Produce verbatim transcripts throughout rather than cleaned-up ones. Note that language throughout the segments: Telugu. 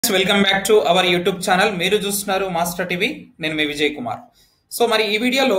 Welcome back to our YouTube channel. మీరు చూస్తున్నారు మాస్టర్ టీవీ. నేను మీ విజయ్ కుమార్. సో మరి ఈ వీడియోలో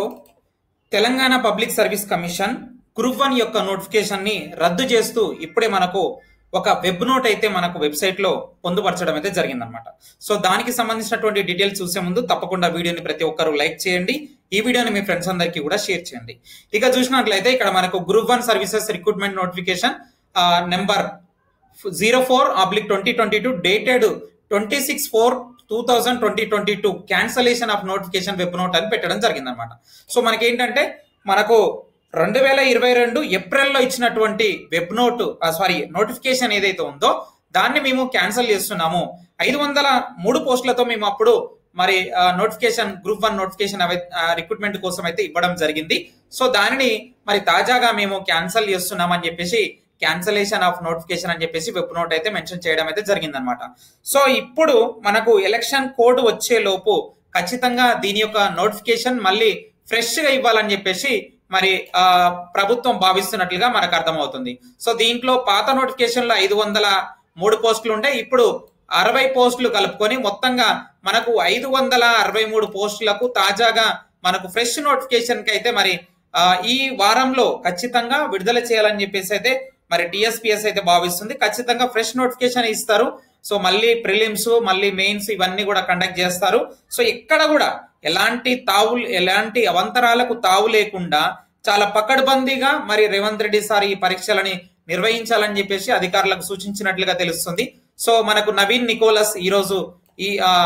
Telangana public service commission group one యొక్క నోటిఫికేషన్ ని రద్దు చేస్తూ ఇప్పుడే మనకు ఒక వెబ్ నోట్ అయితే మనకు వెబ్సైట్ లో పొందుపరచడం అయితే జరిగిందనమాట. సో దానికి సంబంధించినటువంటి డీటెయిల్స్ చూసే ముందు తప్పకుండా వీడియోని ప్రతి ఒక్కరు లైక్ చేయండి. ఈ వీడియోని మీ ఫ్రెండ్స్ అందరికీ కూడా షేర్ చేయండి. ఇక చూసినట్లయితే ఇక్కడ మనకు group one services recruitment notification number zero four oblique twenty twenty two dated twenty six four two thousand twenty twenty two cancellation of notification web note అని పెట్టడం జరిగింది అనమాట. సో మనకి ఏంటంటే మనకు రెండు వేల ఇరవై రెండు ఏప్రిల్లో ఇచ్చినటువంటి వెబ్ నోట్ సారీ నోటిఫికేషన్ ఏదైతే ఉందో దాన్ని మేము క్యాన్సిల్ చేస్తున్నాము. ఐదు వందల మూడు పోస్టులతో మేము అప్పుడు మరి notification group one notification recruitment కోసం అయితే ఇవ్వడం జరిగింది. సో దానిని మరి తాజాగా మేము క్యాన్సిల్ చేస్తున్నాం అని చెప్పేసి క్యాన్సలేషన్ ఆఫ్ నోటిఫికేషన్ అని చెప్పేసి వెబ్ నోట్ అయితే మెన్షన్ చేయడం అయితే జరిగింది అనమాట. సో ఇప్పుడు మనకు ఎలక్షన్ కోడ్ వచ్చే లోపు ఖచ్చితంగా దీని యొక్క నోటిఫికేషన్ మళ్ళీ ఫ్రెష్ గా ఇవ్వాలని చెప్పేసి మరి ఆ ప్రభుత్వం భావిస్తున్నట్లుగా మనకు అర్థమవుతుంది. సో దీంట్లో పాత నోటిఫికేషన్ లో ఐదు వందల మూడు పోస్టులు ఉంటే ఇప్పుడు అరవై పోస్టులు కలుపుకొని మొత్తంగా మనకు ఐదు వందల అరవై మూడు పోస్టులకు తాజాగా మనకు ఫ్రెష్ నోటిఫికేషన్ కి అయితే మరి ఈ వారంలో ఖచ్చితంగా విడుదల చేయాలని చెప్పేసి అయితే మరి టిఎస్పిఎస్ అయితే భావిస్తుంది. ఖచ్చితంగా ఫ్రెష్ నోటిఫికేషన్ ఇస్తారు. సో మళ్ళీ ప్రిలిమ్స్ మళ్ళీ మెయిన్స్ ఇవన్నీ కూడా కండక్ట్ చేస్తారు. సో ఎక్కడ కూడా ఎలాంటి తావు ఎలాంటి అవంతరాలకు తావు లేకుండా చాలా పకడ్బందీగా మరి రేవంత్ రెడ్డి సార్ ఈ పరీక్షలని నిర్వహించాలని చెప్పేసి అధికారులకు సూచించినట్లుగా తెలుస్తుంది. సో మనకు నవీన్ నికోలస్ ఈ రోజు ఈ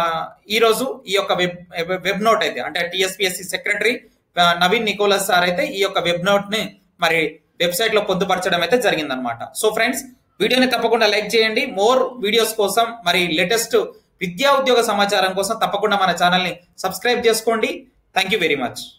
ఈ రోజు ఈ యొక్క వెబ్ వెబ్ నోట్ అయితే అంటే TSPSC secretary Naveen Nicholas sir అయితే ఈ యొక్క వెబ్ నోట్ ని మరి వెబ్సైట్ లో పొందుపరచడం అయితే జరిగిందనమాట. సో ఫ్రెండ్స్ వీడియోని తప్పకుండా లైక్ చేయండి. మోర్ వీడియోస్ కోసం మరి లేటెస్ట్ విద్యా ఉద్యోగ సమాచారం కోసం తప్పకుండా మన ఛానల్ ని సబ్స్క్రైబ్ చేసుకోండి. Thank you very much.